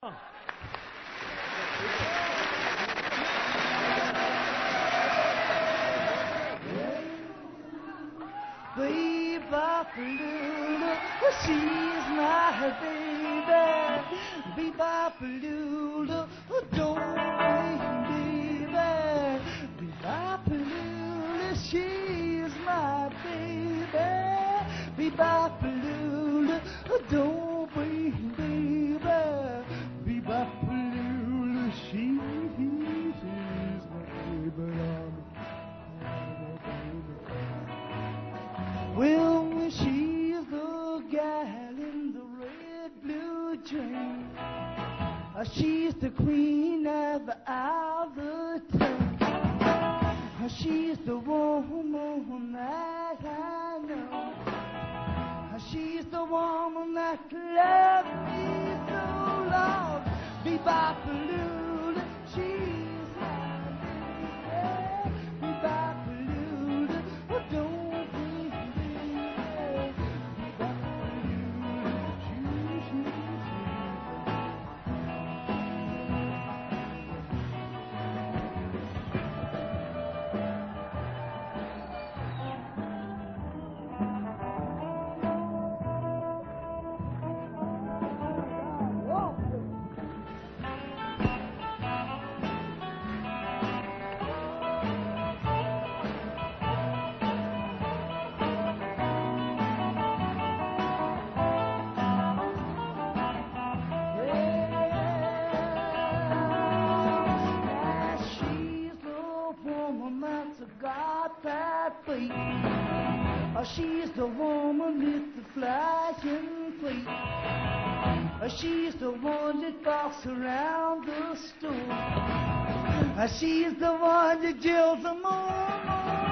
Oh. Bebop-a-lula, she's my baby. Bebop-a-lula, don't be baby. Bebop-a-lula, she's my baby. Bebop-a-lula, don't be baby. Bebop-a-lula, she's my baby. Well, she's the gal in the red blue train. She's the queen of the town. She's the woman that I know. She's the woman that loves me so long. Bebop-a-lula, she's my baby. Bebop-a-lula, don't. She's the woman with the flying plate. She's the one that walks around the store. She's the one that jills the moon.